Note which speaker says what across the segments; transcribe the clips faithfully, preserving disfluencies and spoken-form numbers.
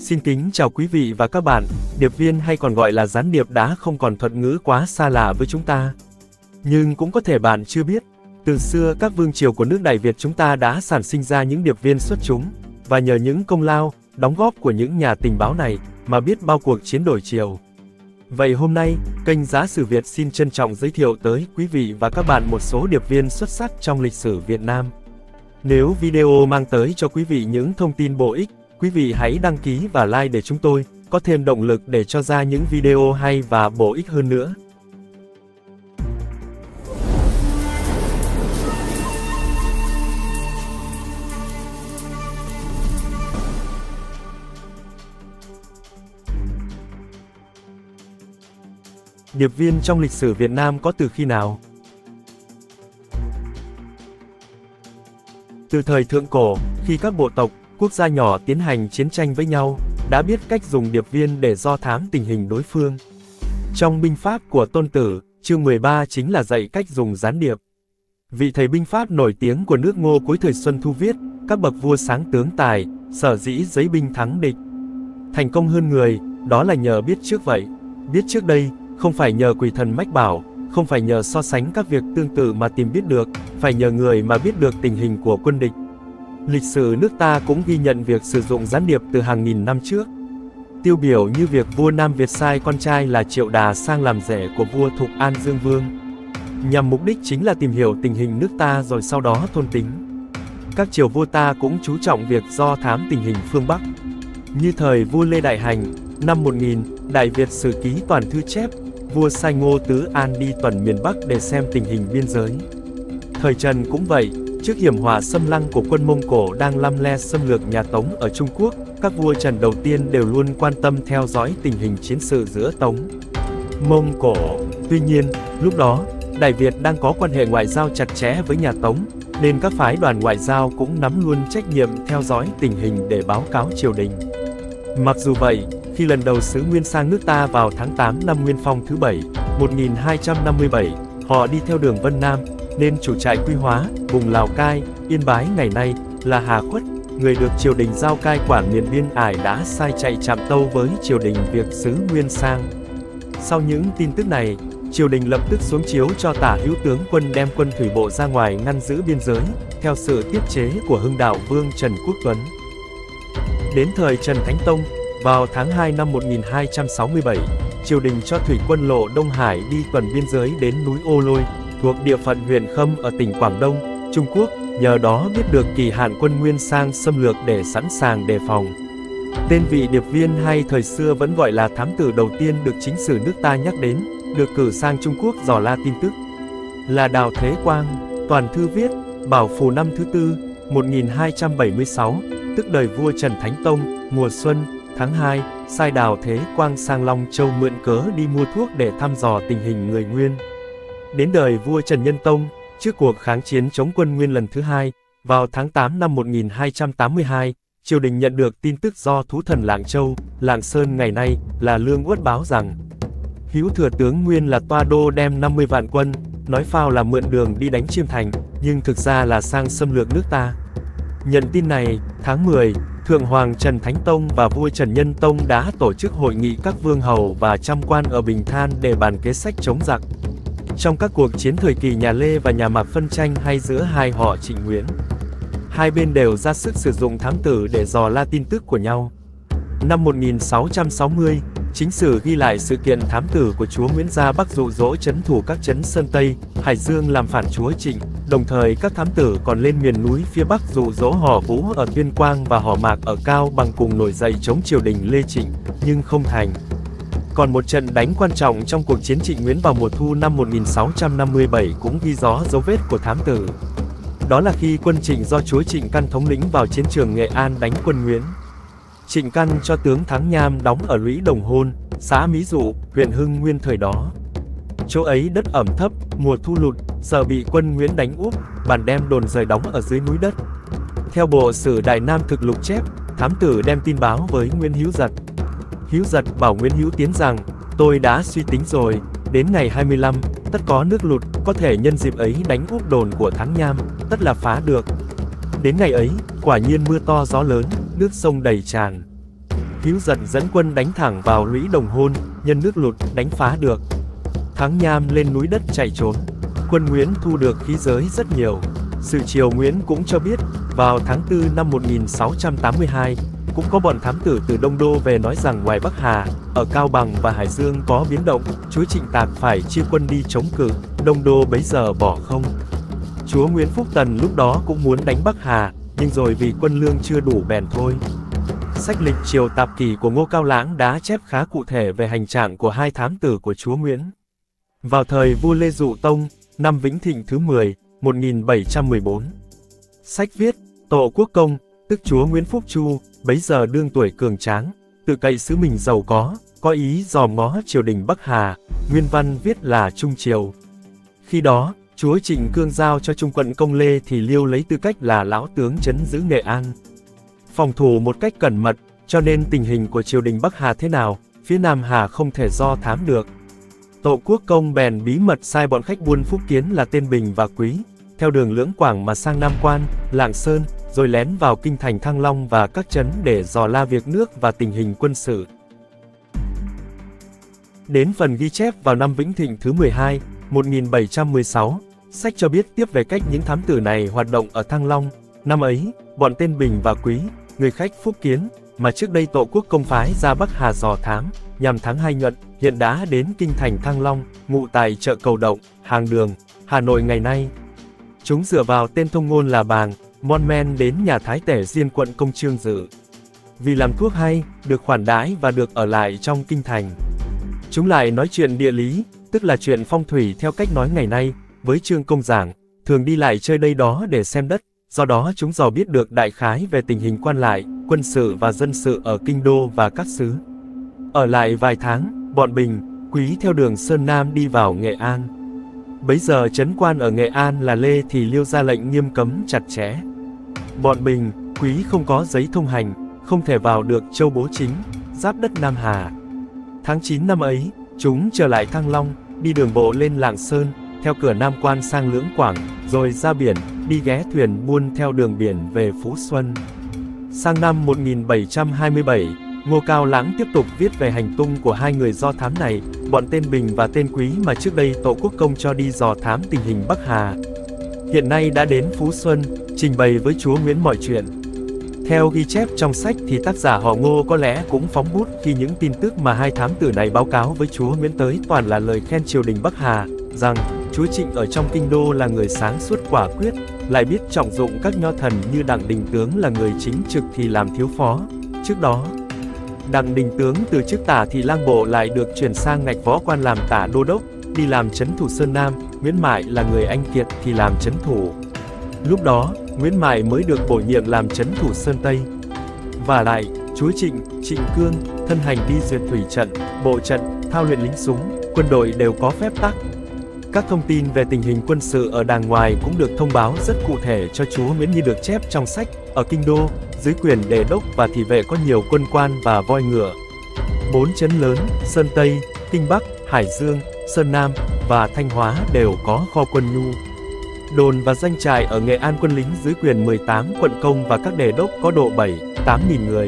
Speaker 1: Xin kính chào quý vị và các bạn, điệp viên hay còn gọi là gián điệp đã không còn thuật ngữ quá xa lạ với chúng ta. Nhưng cũng có thể bạn chưa biết, từ xưa các vương triều của nước Đại Việt chúng ta đã sản sinh ra những điệp viên xuất chúng, và nhờ những công lao, đóng góp của những nhà tình báo này mà biết bao cuộc chiến đổi chiều. Vậy hôm nay, kênh Giá Sử Việt xin trân trọng giới thiệu tới quý vị và các bạn một số điệp viên xuất sắc trong lịch sử Việt Nam. Nếu video mang tới cho quý vị những thông tin bổ ích, quý vị hãy đăng ký và like để chúng tôi có thêm động lực để cho ra những video hay và bổ ích hơn nữa. Điệp viên trong lịch sử Việt Nam có từ khi nào? Từ thời thượng cổ, khi các bộ tộc, quốc gia nhỏ tiến hành chiến tranh với nhau, đã biết cách dùng điệp viên để do thám tình hình đối phương. Trong binh pháp của Tôn Tử, chương mười ba chính là dạy cách dùng gián điệp. Vị thầy binh pháp nổi tiếng của nước Ngô cuối thời Xuân Thu viết, các bậc vua sáng tướng tài, sở dĩ giấy binh thắng địch. Thành công hơn người, đó là nhờ biết trước vậy. Biết trước đây, không phải nhờ quỷ thần mách bảo, không phải nhờ so sánh các việc tương tự mà tìm biết được, phải nhờ người mà biết được tình hình của quân địch. Lịch sử nước ta cũng ghi nhận việc sử dụng gián điệp từ hàng nghìn năm trước. Tiêu biểu như việc vua Nam Việt sai con trai là Triệu Đà sang làm rể của vua Thục An Dương Vương. Nhằm mục đích chính là tìm hiểu tình hình nước ta rồi sau đó thôn tính. Các triều vua ta cũng chú trọng việc do thám tình hình phương Bắc. Như thời vua Lê Đại Hành, năm một nghìn, Đại Việt Sử Ký toàn thư chép, vua sai Ngô Tứ An đi tuần miền Bắc để xem tình hình biên giới. Thời Trần cũng vậy, trước hiểm họa xâm lăng của quân Mông Cổ đang lăm le xâm lược nhà Tống ở Trung Quốc, các vua Trần đầu tiên đều luôn quan tâm theo dõi tình hình chiến sự giữa Tống, Mông Cổ. Tuy nhiên, lúc đó, Đại Việt đang có quan hệ ngoại giao chặt chẽ với nhà Tống, nên các phái đoàn ngoại giao cũng nắm luôn trách nhiệm theo dõi tình hình để báo cáo triều đình. Mặc dù vậy, khi lần đầu sứ Nguyên sang nước ta vào tháng tám năm Nguyên Phong thứ bảy, một nghìn hai trăm năm mươi bảy, họ đi theo đường Vân Nam, nên chủ trại Quy Hóa, vùng Lào Cai, Yên Bái ngày nay, là Hà Khuất, người được triều đình giao cai quản miền biên ải đã sai chạy chạm tâu với triều đình việc sứ Nguyên sang. Sau những tin tức này, triều đình lập tức xuống chiếu cho Tả Hữu tướng quân đem quân thủy bộ ra ngoài ngăn giữ biên giới, theo sự tiết chế của Hưng Đạo Vương Trần Quốc Tuấn. Đến thời Trần Thánh Tông, vào tháng hai năm một nghìn hai trăm sáu mươi bảy, triều đình cho thủy quân lộ Đông Hải đi tuần biên giới đến núi Ô Lôi, thuộc địa phận huyện Khâm ở tỉnh Quảng Đông, Trung Quốc, nhờ đó biết được kỳ hạn quân Nguyên sang xâm lược để sẵn sàng đề phòng. Tên vị điệp viên hay thời xưa vẫn gọi là thám tử đầu tiên được chính sử nước ta nhắc đến, được cử sang Trung Quốc dò la tin tức, là Đào Thế Quang. Toàn thư viết, Bảo Phù năm thứ tư, một nghìn hai trăm bảy mươi sáu, tức đời vua Trần Thánh Tông, mùa xuân, tháng hai, sai Đào Thế Quang sang Long Châu mượn cớ đi mua thuốc để thăm dò tình hình người Nguyên. Đến đời vua Trần Nhân Tông, trước cuộc kháng chiến chống quân Nguyên lần thứ hai, vào tháng tám năm một nghìn hai trăm tám mươi hai, triều đình nhận được tin tức do thú thần Lạng Châu, Lạng Sơn ngày nay, là Lương Uất báo rằng Hữu thừa tướng Nguyên là Toa Đô đem năm mươi vạn quân, nói phao là mượn đường đi đánh Chiêm Thành, nhưng thực ra là sang xâm lược nước ta. Nhận tin này, tháng mười, Thượng Hoàng Trần Thánh Tông và vua Trần Nhân Tông đã tổ chức hội nghị các vương hầu và trăm quan ở Bình Than để bàn kế sách chống giặc. Trong các cuộc chiến thời kỳ nhà Lê và nhà Mạc phân tranh hay giữa hai họ Trịnh Nguyễn, hai bên đều ra sức sử dụng thám tử để dò la tin tức của nhau. Năm một nghìn sáu trăm sáu mươi, chính sử ghi lại sự kiện thám tử của chúa Nguyễn Gia Bắc dụ dỗ trấn thủ các trấn Sơn Tây, Hải Dương làm phản chúa Trịnh, đồng thời các thám tử còn lên miền núi phía Bắc dụ dỗ họ Vũ ở Tuyên Quang và họ Mạc ở Cao Bằng cùng nổi dậy chống triều đình Lê Trịnh, nhưng không thành. Còn một trận đánh quan trọng trong cuộc chiến Trịnh Nguyễn vào mùa thu năm một nghìn sáu trăm năm mươi bảy cũng ghi rõ dấu vết của thám tử. Đó là khi quân Trịnh do chúa Trịnh Căn thống lĩnh vào chiến trường Nghệ An đánh quân Nguyễn. Trịnh Căn cho tướng Thắng Nham đóng ở lũy Đồng Hôn, xã Mỹ Dụ, huyện Hưng Nguyên thời đó. Chỗ ấy đất ẩm thấp, mùa thu lụt, sợ bị quân Nguyễn đánh úp, bàn đem đồn rời đóng ở dưới núi đất. Theo bộ sử Đại Nam Thực Lục chép, thám tử đem tin báo với Nguyễn Hữu Dật. Hữu Dật bảo Nguyễn Hữu Tiến rằng, tôi đã suy tính rồi, đến ngày hai mươi lăm, tất có nước lụt, có thể nhân dịp ấy đánh úp đồn của Thắng Nham, tất là phá được. Đến ngày ấy, quả nhiên mưa to gió lớn, nước sông đầy tràn. Hữu Dận dẫn quân đánh thẳng vào lũy Đồng Hôn, nhân nước lụt, đánh phá được. Thắng Nham lên núi đất chạy trốn. Quân Nguyễn thu được khí giới rất nhiều. Sử Triều Nguyễn cũng cho biết, vào tháng tư năm một nghìn sáu trăm tám mươi hai, cũng có bọn thám tử từ Đông Đô về nói rằng ngoài Bắc Hà, ở Cao Bằng và Hải Dương có biến động, chúa Trịnh Tạc phải chia quân đi chống cự, Đông Đô bấy giờ bỏ không. Chúa Nguyễn Phúc Tần lúc đó cũng muốn đánh Bắc Hà, nhưng rồi vì quân lương chưa đủ bèn thôi. Sách lịch Triều Tạp Kỷ của Ngô Cao Lãng đã chép khá cụ thể về hành trạng của hai thám tử của chúa Nguyễn. Vào thời vua Lê Dụ Tông, năm Vĩnh Thịnh thứ mười, một nghìn bảy trăm mười bốn. Sách viết, Tổ Quốc Công, tức chúa Nguyễn Phúc Chu, bấy giờ đương tuổi cường tráng, tự cậy xứ mình giàu có, có ý dòm ngó triều đình Bắc Hà, nguyên văn viết là Trung Triều. Khi đó, chúa Trịnh Cương giao cho Trung quận Công Lê thì Liêu lấy tư cách là lão tướng trấn giữ Nghệ An. Phòng thủ một cách cẩn mật, cho nên tình hình của triều đình Bắc Hà thế nào, phía Nam Hà không thể do thám được. Tổ Quốc Công bèn bí mật sai bọn khách buôn Phúc Kiến là Tên Bình và Quý, theo đường Lưỡng Quảng mà sang Nam Quan, Lạng Sơn, rồi lén vào kinh thành Thăng Long và các trấn để dò la việc nước và tình hình quân sự. Đến phần ghi chép vào năm Vĩnh Thịnh thứ mười hai, một nghìn bảy trăm mười sáu, sách cho biết tiếp về cách những thám tử này hoạt động ở Thăng Long. Năm ấy, bọn Tên Bình và Quý, người khách Phúc Kiến, mà trước đây Tổ Quốc Công phái ra Bắc Hà dò thám, nhằm thắng Hai Nhuận, hiện đã đến kinh thành Thăng Long, ngụ tại chợ Cầu Động, Hàng Đường, Hà Nội ngày nay. Chúng dựa vào tên thông ngôn là Bàng, mon men đến nhà Thái Tể Diên quận Công Trương dự. Vì làm thuốc hay, được khoản đãi và được ở lại trong kinh thành. Chúng lại nói chuyện địa lý, tức là chuyện phong thủy theo cách nói ngày nay, với Trương Công giảng, thường đi lại chơi đây đó để xem đất, do đó chúng dò biết được đại khái về tình hình quan lại, quân sự và dân sự ở kinh đô và các xứ. Ở lại vài tháng, bọn Bình, Quý theo đường Sơn Nam đi vào Nghệ An. Bấy giờ trấn quan ở Nghệ An là Lê thì Liêu ra lệnh nghiêm cấm chặt chẽ. Bọn Bình, Quý không có giấy thông hành, không thể vào được châu Bố Chính, giáp đất Nam Hà. Tháng chín năm ấy, chúng trở lại Thăng Long, đi đường bộ lên Lạng Sơn, theo cửa Nam Quan sang Lưỡng Quảng, rồi ra biển, đi ghé thuyền buôn theo đường biển về Phú Xuân. Sang năm một nghìn bảy trăm hai mươi bảy, Ngô Cao Lãng tiếp tục viết về hành tung của hai người do thám này, bọn Tên Bình và Tên Quý mà trước đây Tổ Quốc Công cho đi dò thám tình hình Bắc Hà. Hiện nay đã đến Phú Xuân, trình bày với chúa Nguyễn mọi chuyện. Theo ghi chép trong sách thì tác giả họ Ngô có lẽ cũng phóng bút khi những tin tức mà hai thám tử này báo cáo với chúa Nguyễn tới toàn là lời khen triều đình Bắc Hà, rằng chúa Trịnh ở trong kinh đô là người sáng suốt quả quyết, lại biết trọng dụng các nho thần như Đặng Đình Tướng là người chính trực thì làm thiếu phó. Trước đó, Đặng Đình Tướng từ chức tả thị lang bộ lại được chuyển sang ngạch võ quan làm tả đô đốc, đi làm trấn thủ Sơn Nam, Nguyễn Mại là người anh kiệt thì làm trấn thủ. Lúc đó, Nguyễn Mại mới được bổ nhiệm làm trấn thủ Sơn Tây. Và lại, chúa Trịnh, Trịnh Cương, thân hành đi duyệt thủy trận, bộ trận, thao luyện lính súng, quân đội đều có phép tắc. Các thông tin về tình hình quân sự ở đàng ngoài cũng được thông báo rất cụ thể cho chúa Nguyễn như được chép trong sách. Ở kinh đô, dưới quyền đề đốc và thị vệ có nhiều quân quan và voi ngựa. Bốn trấn lớn, Sơn Tây, Kinh Bắc, Hải Dương, Sơn Nam và Thanh Hóa đều có kho quân nhu. Đồn và doanh trại ở Nghệ An quân lính dưới quyền mười tám quận công và các đề đốc có độ bảy, tám nghìn người.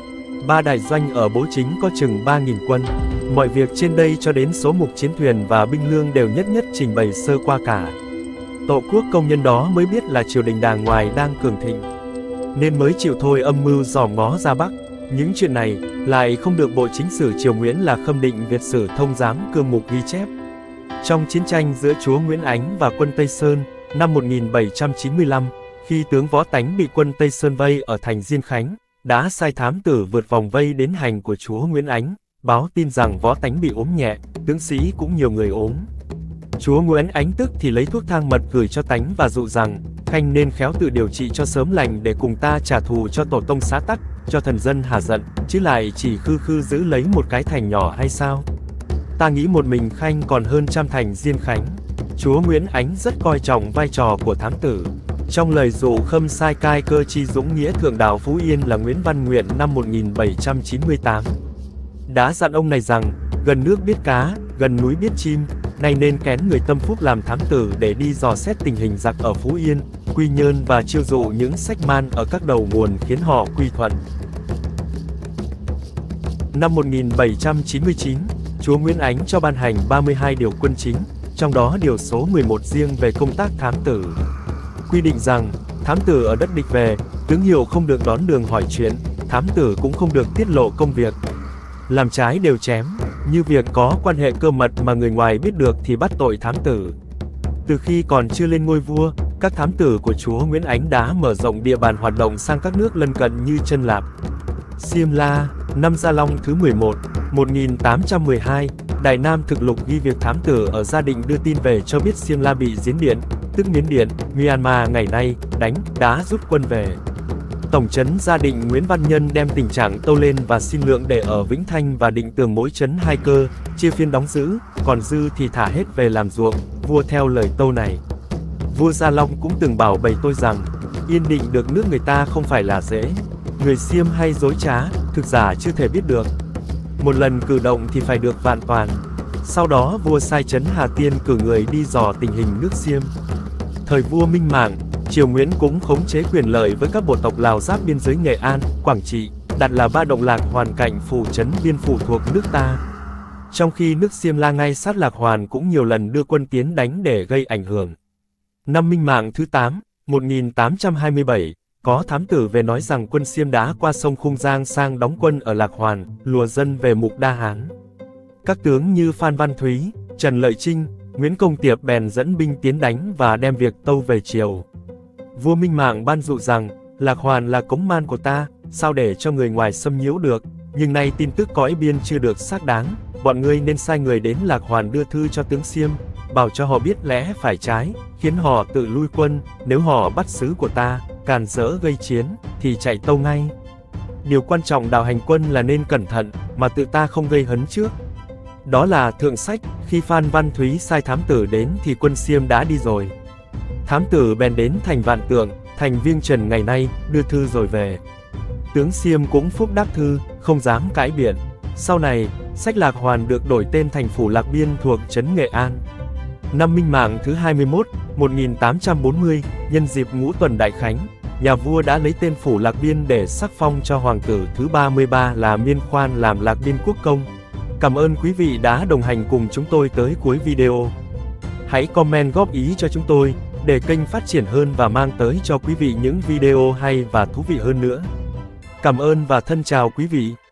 Speaker 1: Ba đại doanh ở Bố Chính có chừng ba nghìn quân. Mọi việc trên đây cho đến số mục chiến thuyền và binh lương đều nhất nhất trình bày sơ qua cả. Tổ Quốc Công nhân đó mới biết là triều đình đàng ngoài đang cường thịnh, nên mới chịu thôi âm mưu dòm ngó ra Bắc. Những chuyện này lại không được Bộ Chính sử triều Nguyễn là Khâm Định Việt Sử Thông Giám Cương Mục ghi chép. Trong chiến tranh giữa chúa Nguyễn Ánh và quân Tây Sơn, năm một nghìn bảy trăm chín mươi lăm, khi tướng Võ Tánh bị quân Tây Sơn vây ở thành Diên Khánh, đã sai thám tử vượt vòng vây đến hành của chúa Nguyễn Ánh, báo tin rằng Võ Tánh bị ốm nhẹ, tướng sĩ cũng nhiều người ốm. Chúa Nguyễn Ánh tức thì lấy thuốc thang mật gửi cho Tánh và dụ rằng, Khanh nên khéo tự điều trị cho sớm lành để cùng ta trả thù cho tổ tông xá tắc, cho thần dân hả giận, chứ lại chỉ khư khư giữ lấy một cái thành nhỏ hay sao? Ta nghĩ một mình Khanh còn hơn trăm thành Diên Khánh. Chúa Nguyễn Ánh rất coi trọng vai trò của thám tử. Trong lời dụ Khâm sai cai cơ chi dũng nghĩa thượng đạo Phú Yên là Nguyễn Văn Nguyện năm một nghìn bảy trăm chín mươi tám. Đã dặn ông này rằng, gần nước biết cá, gần núi biết chim, nay nên kén người tâm phúc làm thám tử để đi dò xét tình hình giặc ở Phú Yên, Quy Nhơn và chiêu dụ những sách man ở các đầu nguồn khiến họ quy thuận. Năm một nghìn bảy trăm chín mươi chín, chúa Nguyễn Ánh cho ban hành ba mươi hai điều quân chính, trong đó điều số mười một riêng về công tác thám tử. Quy định rằng, thám tử ở đất địch về, tướng hiệu không được đón đường hỏi chuyện, thám tử cũng không được tiết lộ công việc. Làm trái đều chém, như việc có quan hệ cơ mật mà người ngoài biết được thì bắt tội thám tử. Từ khi còn chưa lên ngôi vua, các thám tử của chúa Nguyễn Ánh đã mở rộng địa bàn hoạt động sang các nước lân cận như Chân Lạp, Xiêm La. Năm Gia Long thứ mười một, một nghìn tám trăm mười hai, Đài Nam Thực Lục ghi việc thám tử ở Gia Định đưa tin về cho biết Xiêm La bị Diến Điện, tức Miến Điện, Myanmar ngày nay, đánh, đã rút quân về. Tổng trấn Gia Định Nguyễn Văn Nhân đem tình trạng tâu lên và xin lượng để ở Vĩnh Thanh và Định Tường mỗi trấn hai cơ, chia phiên đóng giữ, còn dư thì thả hết về làm ruộng, vua theo lời tâu này. Vua Gia Long cũng từng bảo bày tôi rằng, yên định được nước người ta không phải là dễ. Người Xiêm hay dối trá, thực giả chưa thể biết được. Một lần cử động thì phải được vạn toàn. Sau đó vua sai trấn Hà Tiên cử người đi dò tình hình nước Xiêm. Thời vua Minh Mạng, triều Nguyễn cũng khống chế quyền lợi với các bộ tộc Lào giáp biên giới Nghệ An, Quảng Trị, đặt là ba động Lạc Hoàn cạnh phủ trấn biên phủ thuộc nước ta. Trong khi nước Xiêm La ngay sát Lạc Hoàn cũng nhiều lần đưa quân tiến đánh để gây ảnh hưởng. Năm Minh Mạng thứ tám, một nghìn tám trăm hai mươi bảy, có thám tử về nói rằng quân Xiêm đã qua sông Khung Giang sang đóng quân ở Lạc Hoàn, lùa dân về Mục Đa Hán. Các tướng như Phan Văn Thúy, Trần Lợi Trinh, Nguyễn Công Tiệp bèn dẫn binh tiến đánh và đem việc tâu về triều. Vua Minh Mạng ban dụ rằng, Lạc Hoàn là cống man của ta, sao để cho người ngoài xâm nhiễu được, nhưng nay tin tức cõi biên chưa được xác đáng, bọn ngươi nên sai người đến Lạc Hoàn đưa thư cho tướng Xiêm, bảo cho họ biết lẽ phải trái, khiến họ tự lui quân, nếu họ bắt sứ của ta, càn rỡ gây chiến, thì chạy tâu ngay. Điều quan trọng đạo hành quân là nên cẩn thận, mà tự ta không gây hấn trước. Đó là thượng sách, khi Phan Văn Thúy sai thám tử đến thì quân Xiêm đã đi rồi. Thám tử bèn đến thành Vạn Tượng, thành Viêng Trần ngày nay, đưa thư rồi về. Tướng Xiêm cũng phúc đáp thư, không dám cãi biện. Sau này, sách Lạc Hoàn được đổi tên thành phủ Lạc Biên thuộc trấn Nghệ An. Năm Minh Mạng thứ hai mươi mốt, một nghìn tám trăm bốn mươi, nhân dịp Ngũ Tuần Đại Khánh, nhà vua đã lấy tên phủ Lạc Biên để sắc phong cho hoàng tử thứ ba mươi ba là Miên Khoan làm Lạc Biên quốc công. Cảm ơn quý vị đã đồng hành cùng chúng tôi tới cuối video. Hãy comment góp ý cho chúng tôi, để kênh phát triển hơn và mang tới cho quý vị những video hay và thú vị hơn nữa. Cảm ơn và thân chào quý vị.